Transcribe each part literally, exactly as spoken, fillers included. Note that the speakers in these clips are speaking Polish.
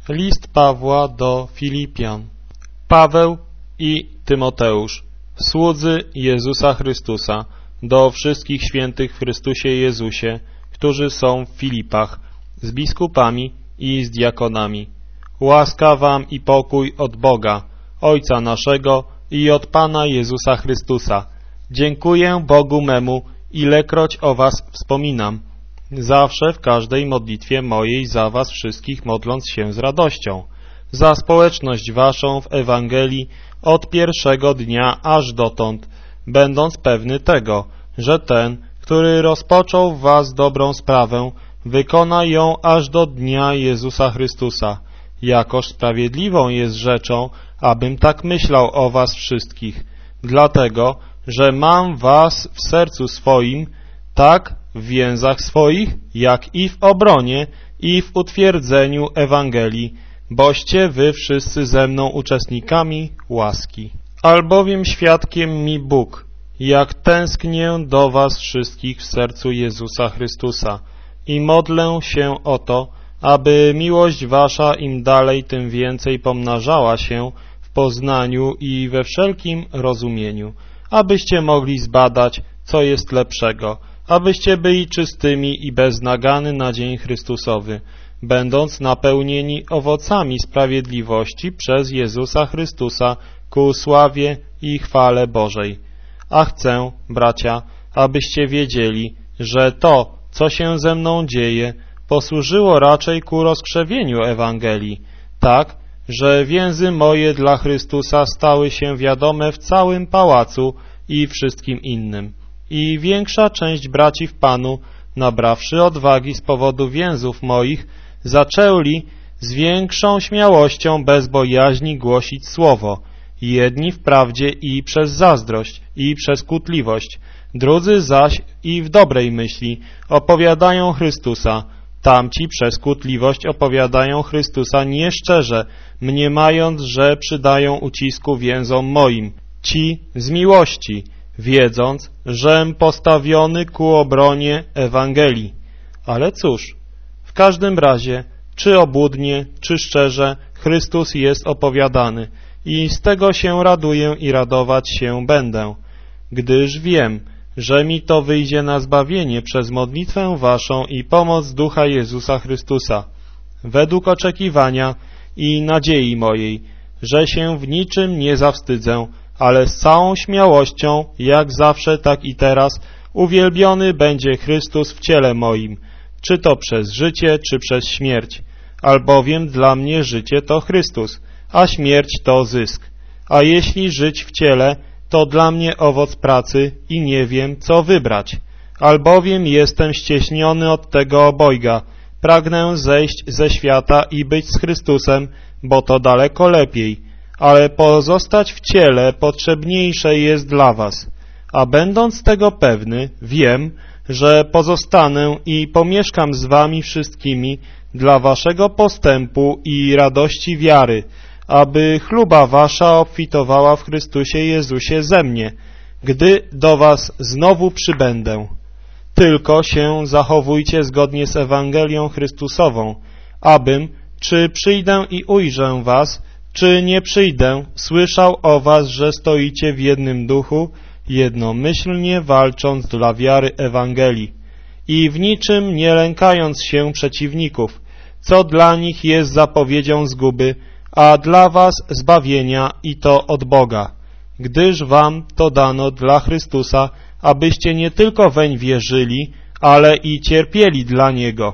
List Pawła do Filipian. Paweł i Tymoteusz, słudzy Jezusa Chrystusa, do wszystkich świętych w Chrystusie Jezusie, którzy są w Filipach, z biskupami i z diakonami. Łaska wam i pokój od Boga, Ojca naszego i od Pana Jezusa Chrystusa. Dziękuję Bogu memu, ilekroć o was wspominam, zawsze w każdej modlitwie mojej za was wszystkich modląc się z radością, za społeczność waszą w Ewangelii od pierwszego dnia aż dotąd, będąc pewny tego, że ten, który rozpoczął w was dobrą sprawę, wykona ją aż do dnia Jezusa Chrystusa. Jakoż sprawiedliwą jest rzeczą, abym tak myślał o was wszystkich, dlatego, że mam was w sercu swoim, tak w więzach swoich, jak i w obronie i w utwierdzeniu Ewangelii, boście wy wszyscy ze mną uczestnikami łaski. Albowiem świadkiem mi Bóg, jak tęsknię do was wszystkich w sercu Jezusa Chrystusa i modlę się o to, aby miłość wasza im dalej tym więcej pomnażała się w poznaniu i we wszelkim rozumieniu, abyście mogli zbadać, co jest lepszego, abyście byli czystymi i bez nagany na dzień Chrystusowy, będąc napełnieni owocami sprawiedliwości przez Jezusa Chrystusa ku sławie i chwale Bożej. A chcę, bracia, abyście wiedzieli, że to, co się ze mną dzieje, posłużyło raczej ku rozkrzewieniu Ewangelii, tak, że więzy moje dla Chrystusa stały się wiadome w całym pałacu i wszystkim innym. I większa część braci w Panu, nabrawszy odwagi z powodu więzów moich, zaczęli z większą śmiałością bez bojaźni głosić słowo, jedni wprawdzie i przez zazdrość i przez kłótliwość, drudzy zaś i w dobrej myśli opowiadają Chrystusa, tamci przez kłótliwość opowiadają Chrystusa nieszczerze, mniemając, że przydają ucisku więzom moim, ci z miłości, wiedząc, żem postawiony ku obronie Ewangelii. Ale cóż, w każdym razie, czy obłudnie, czy szczerze, Chrystus jest opowiadany i z tego się raduję i radować się będę, gdyż wiem, że mi to wyjdzie na zbawienie przez modlitwę waszą i pomoc Ducha Jezusa Chrystusa, według oczekiwania i nadziei mojej, że się w niczym nie zawstydzę, ale z całą śmiałością, jak zawsze, tak i teraz, uwielbiony będzie Chrystus w ciele moim, czy to przez życie, czy przez śmierć, albowiem dla mnie życie to Chrystus, a śmierć to zysk. A jeśli żyć w ciele, to dla mnie owoc pracy i nie wiem, co wybrać, albowiem jestem ścieśniony od tego obojga, pragnę zejść ze świata i być z Chrystusem, bo to daleko lepiej, ale pozostać w ciele potrzebniejsze jest dla was. A będąc tego pewny, wiem, że pozostanę i pomieszkam z wami wszystkimi dla waszego postępu i radości wiary, aby chluba wasza obfitowała w Chrystusie Jezusie ze mnie, gdy do was znowu przybędę. Tylko się zachowujcie zgodnie z Ewangelią Chrystusową, abym, czy przyjdę i ujrzę was, czy nie przyjdę, słyszał o was, że stoicie w jednym duchu, jednomyślnie walcząc dla wiary Ewangelii i w niczym nie lękając się przeciwników, co dla nich jest zapowiedzią zguby, a dla was zbawienia i to od Boga, gdyż wam to dano dla Chrystusa, abyście nie tylko weń wierzyli, ale i cierpieli dla Niego,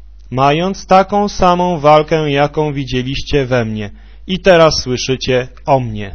mając taką samą walkę, jaką widzieliście we mnie i teraz słyszycie o mnie.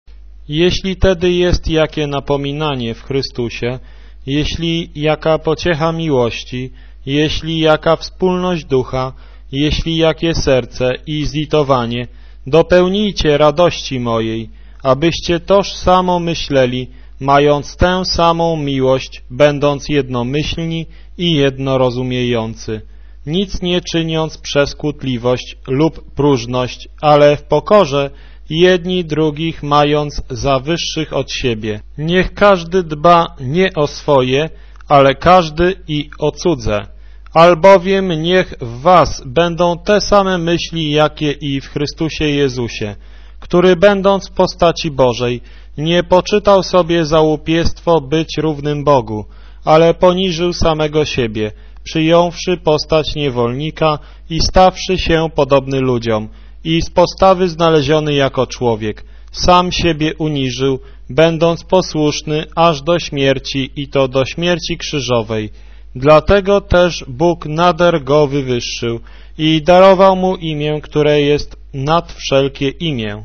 Jeśli tedy jest jakie napominanie w Chrystusie, jeśli jaka pociecha miłości, jeśli jaka wspólność ducha, jeśli jakie serce i zlitowanie, dopełnijcie radości mojej, abyście toż samo myśleli, mając tę samą miłość, będąc jednomyślni i jednorozumiejący, nic nie czyniąc przez kłótliwość lub próżność, ale w pokorze jedni drugich mając za wyższych od siebie. Niech każdy dba nie o swoje, ale każdy i o cudze. Albowiem niech w was będą te same myśli, jakie i w Chrystusie Jezusie, który będąc w postaci Bożej, nie poczytał sobie za łupiestwo być równym Bogu, ale poniżył samego siebie, przyjąwszy postać niewolnika i stawszy się podobny ludziom, i z postawy znaleziony jako człowiek, sam siebie uniżył, będąc posłuszny aż do śmierci i to do śmierci krzyżowej. Dlatego też Bóg nader go wywyższył i darował mu imię, które jest nad wszelkie imię,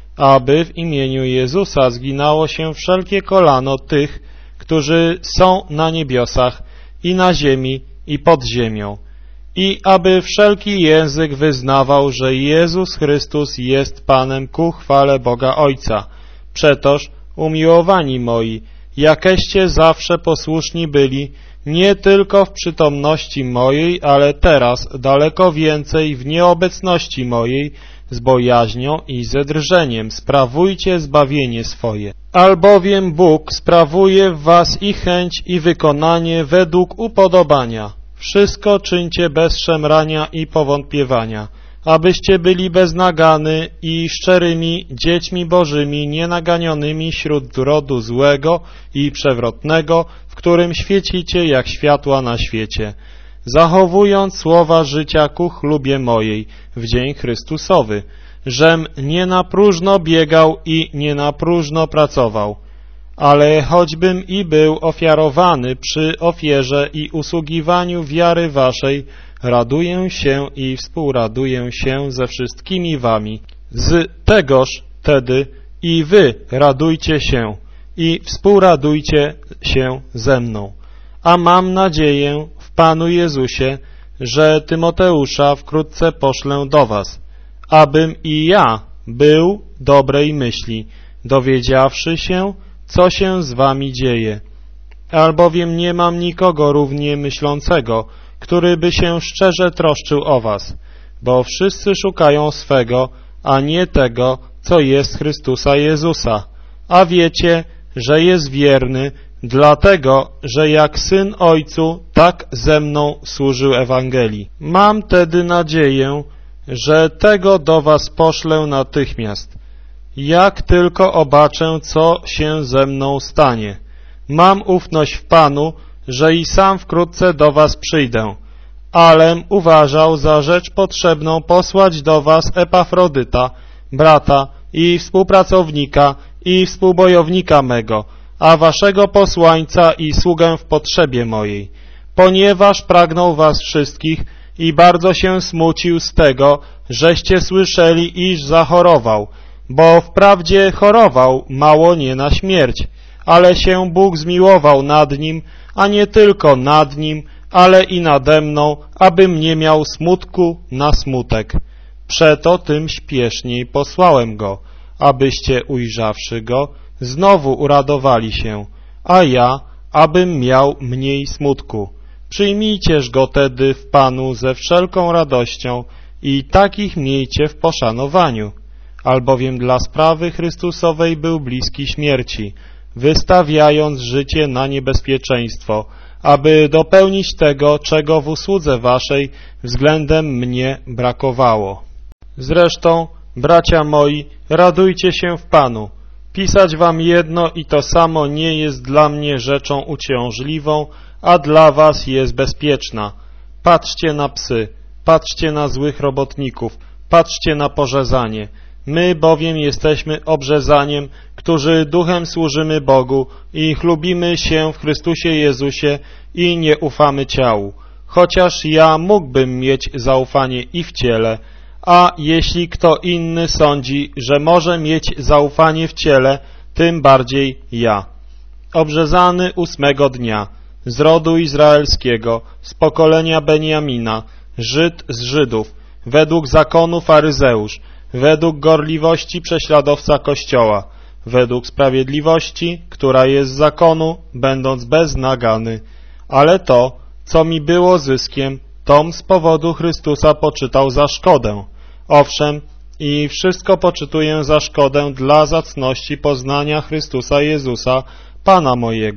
aby w imieniu Jezusa zginało się wszelkie kolano tych, którzy są na niebiosach i na ziemi i pod ziemią, i aby wszelki język wyznawał, że Jezus Chrystus jest Panem ku chwale Boga Ojca. Przetoż, umiłowani moi, jakeście zawsze posłuszni byli, nie tylko w przytomności mojej, ale teraz daleko więcej w nieobecności mojej, z bojaźnią i ze drżeniem sprawujcie zbawienie swoje. Albowiem Bóg sprawuje w was i chęć i wykonanie według upodobania. Wszystko czyńcie bez szemrania i powątpiewania, abyście byli bez nagany i szczerymi dziećmi Bożymi, nienaganionymi wśród rodu złego i przewrotnego, w którym świecicie jak światła na świecie, zachowując słowa życia ku chlubie mojej w dzień Chrystusowy, żem nie na próżno biegał i nie na próżno pracował, ale choćbym i był ofiarowany przy ofierze i usługiwaniu wiary waszej, raduję się i współraduję się ze wszystkimi wami. Z tegoż tedy i wy radujcie się i współradujcie się ze mną. A mam nadzieję w Panu Jezusie, że Tymoteusza wkrótce poszlę do was, abym i ja był dobrej myśli, dowiedziawszy się, co się z wami dzieje. Albowiem nie mam nikogo równie myślącego, który by się szczerze troszczył o was, bo wszyscy szukają swego, a nie tego, co jest Chrystusa Jezusa. A wiecie, że jest wierny, dlatego, że jak syn ojcu, tak ze mną służył Ewangelii. Mam tedy nadzieję, że tego do was poszlę natychmiast, jak tylko obaczę, co się ze mną stanie. Mam ufność w Panu, że i sam wkrótce do was przyjdę, alem uważał za rzecz potrzebną posłać do was Epafrodyta, brata i współpracownika i współbojownika mego, a waszego posłańca i sługę w potrzebie mojej, ponieważ pragnął was wszystkich i bardzo się smucił z tego, żeście słyszeli, iż zachorował, bo wprawdzie chorował mało nie na śmierć, ale się Bóg zmiłował nad nim, a nie tylko nad nim, ale i nade mną, abym nie miał smutku na smutek. Przeto tym śpieszniej posłałem go, abyście ujrzawszy go, znowu uradowali się, a ja, abym miał mniej smutku. Przyjmijcież go tedy w Panu ze wszelką radością i takich miejcie w poszanowaniu, albowiem dla sprawy Chrystusowej był bliski śmierci, wystawiając życie na niebezpieczeństwo, aby dopełnić tego, czego w usłudze waszej względem mnie brakowało. Zresztą, bracia moi, radujcie się w Panu. Pisać wam jedno i to samo nie jest dla mnie rzeczą uciążliwą, a dla was jest bezpieczna. Patrzcie na psy, patrzcie na złych robotników, patrzcie na porzezanie. My bowiem jesteśmy obrzezaniem, którzy duchem służymy Bogu i chlubimy się w Chrystusie Jezusie i nie ufamy ciału. Chociaż ja mógłbym mieć zaufanie i w ciele, a jeśli kto inny sądzi, że może mieć zaufanie w ciele, tym bardziej ja. Obrzezany ósmego dnia, z rodu izraelskiego, z pokolenia Beniamina, Żyd z Żydów, według zakonu faryzeusz, według gorliwości prześladowca Kościoła, według sprawiedliwości, która jest z zakonu, będąc bez nagany. Ale to, co mi było zyskiem, tom z powodu Chrystusa poczytał za szkodę. Owszem, i wszystko poczytuję za szkodę dla zacności poznania Chrystusa Jezusa, Pana mojego,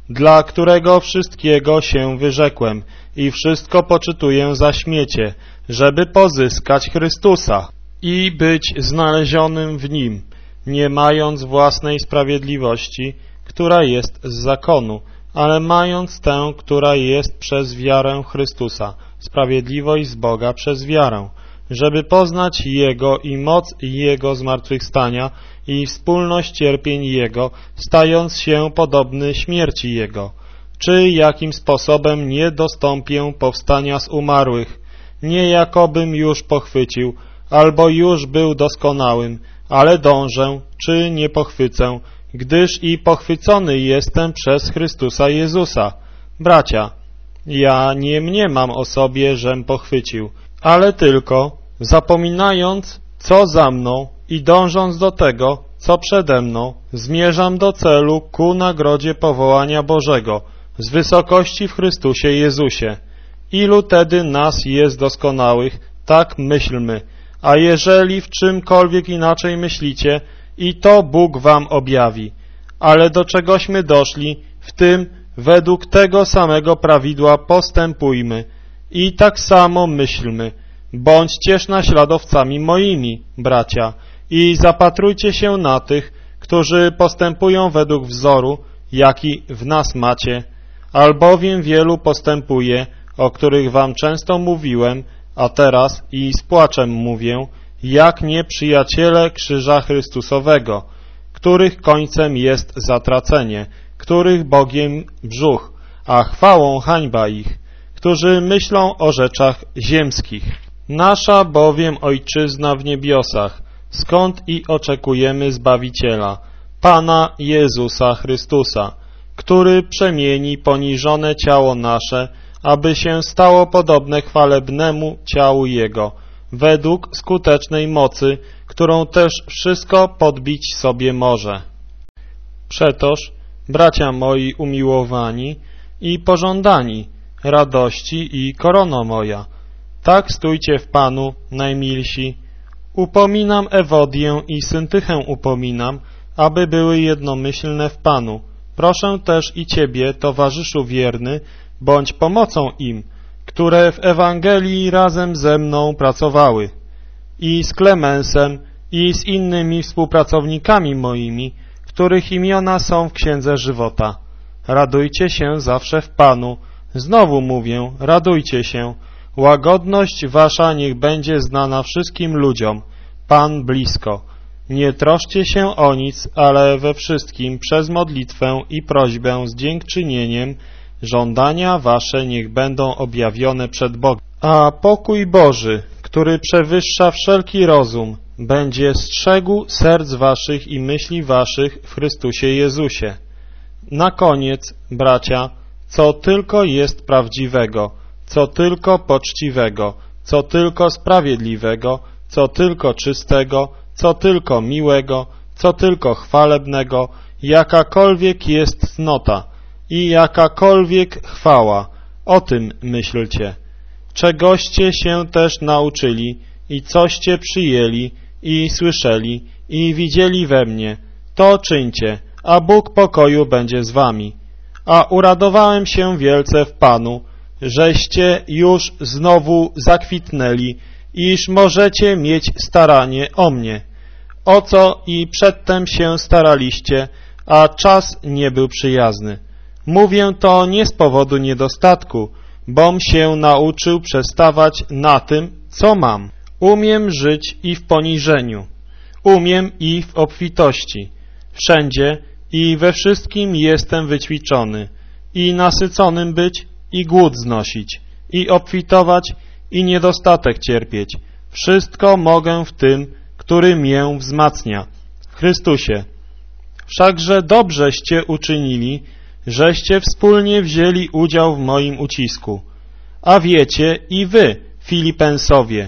dla którego wszystkiego się wyrzekłem i wszystko poczytuję za śmiecie, żeby pozyskać Chrystusa i być znalezionym w Nim, nie mając własnej sprawiedliwości, która jest z zakonu, ale mając tę, która jest przez wiarę Chrystusa, sprawiedliwość z Boga przez wiarę, żeby poznać Jego i moc Jego zmartwychwstania i wspólność cierpień Jego, stając się podobny śmierci Jego. Czy jakim sposobem nie dostąpię powstania z umarłych? Nie jakobym już pochwycił, albo już był doskonałym, ale dążę, czy nie pochwycę, gdyż i pochwycony jestem przez Chrystusa Jezusa. Bracia, ja nie mniemam o sobie, żem pochwycił, ale tylko, zapominając, co za mną i dążąc do tego, co przede mną, zmierzam do celu ku nagrodzie powołania Bożego z wysokości w Chrystusie Jezusie. Ilu tedy nas jest doskonałych, tak myślmy, a jeżeli w czymkolwiek inaczej myślicie, i to Bóg wam objawi. Ale do czegośmy doszli, w tym według tego samego prawidła postępujmy i tak samo myślmy. Bądźcież naśladowcami moimi, bracia, i zapatrujcie się na tych, którzy postępują według wzoru, jaki w nas macie, albowiem wielu postępuje, o których wam często mówiłem, a teraz i z płaczem mówię, jak nieprzyjaciele krzyża Chrystusowego, których końcem jest zatracenie, których Bogiem brzuch, a chwałą hańba ich, którzy myślą o rzeczach ziemskich. Nasza bowiem Ojczyzna w niebiosach, skąd i oczekujemy Zbawiciela, Pana Jezusa Chrystusa, który przemieni poniżone ciało nasze, aby się stało podobne chwalebnemu ciału Jego, według skutecznej mocy, którą też wszystko podbić sobie może. Przetoż, bracia moi umiłowani i pożądani, radości i korono moja, tak stójcie w Panu, najmilsi. Upominam Ewodię i Syntychę upominam, aby były jednomyślne w Panu. Proszę też i Ciebie, towarzyszu wierny, bądź pomocą im, które w Ewangelii razem ze mną pracowały, i z Klemensem, i z innymi współpracownikami moimi, których imiona są w Księdze Żywota. Radujcie się zawsze w Panu. Znowu mówię, radujcie się. Łagodność wasza niech będzie znana wszystkim ludziom. Pan blisko. Nie troszcie się o nic, ale we wszystkim przez modlitwę i prośbę z dziękczynieniem żądania wasze niech będą objawione przed Bogiem. A pokój Boży, który przewyższa wszelki rozum, będzie strzegł serc waszych i myśli waszych w Chrystusie Jezusie. Na koniec, bracia, co tylko jest prawdziwego, co tylko poczciwego, co tylko sprawiedliwego, co tylko czystego, co tylko miłego, co tylko chwalebnego, jakakolwiek jest cnota i jakakolwiek chwała, o tym myślcie. Czegoście się też nauczyli i coście przyjęli i słyszeli i widzieli we mnie, to czyńcie, a Bóg pokoju będzie z wami. A uradowałem się wielce w Panu, żeście już znowu zakwitnęli, iż możecie mieć staranie o mnie, o co i przedtem się staraliście, a czas nie był przyjazny. Mówię to nie z powodu niedostatku, bom się nauczył przestawać na tym, co mam. Umiem żyć i w poniżeniu, umiem i w obfitości. Wszędzie i we wszystkim jestem wyćwiczony, i nasyconym być, i głód znosić, i obfitować, i niedostatek cierpieć. Wszystko mogę w tym, który mię wzmacnia, w Chrystusie. Wszakże dobrzeście uczynili, żeście wspólnie wzięli udział w moim ucisku. A wiecie i wy, Filipensowie,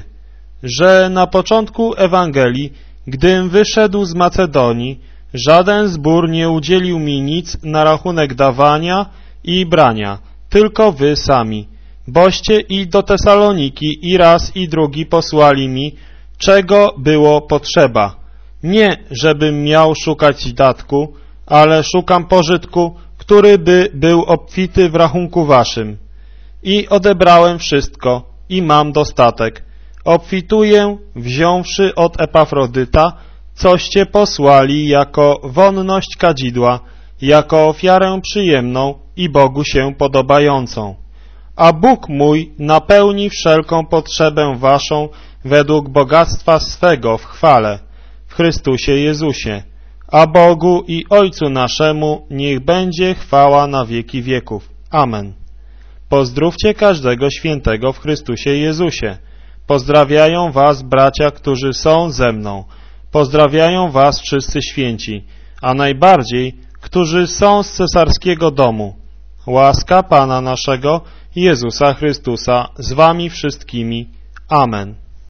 że na początku Ewangelii, gdym wyszedł z Macedonii, żaden zbór nie udzielił mi nic na rachunek dawania i brania, tylko wy sami. Boście i do Tesaloniki i raz i drugi posłali mi, czego było potrzeba. Nie, żebym miał szukać datku, ale szukam pożytku, który by był obfity w rachunku waszym. I odebrałem wszystko i mam dostatek. Obfituję, wziąwszy od Epafrodyta, coście posłali jako wonność kadzidła, jako ofiarę przyjemną i Bogu się podobającą. A Bóg mój napełni wszelką potrzebę waszą według bogactwa swego w chwale, w Chrystusie Jezusie. A Bogu i Ojcu naszemu niech będzie chwała na wieki wieków. Amen. Pozdrówcie każdego świętego w Chrystusie Jezusie. Pozdrawiają was bracia, którzy są ze mną. Pozdrawiają was wszyscy święci, a najbardziej, którzy są z cesarskiego domu. Łaska Pana naszego, Jezusa Chrystusa, z wami wszystkimi. Amen.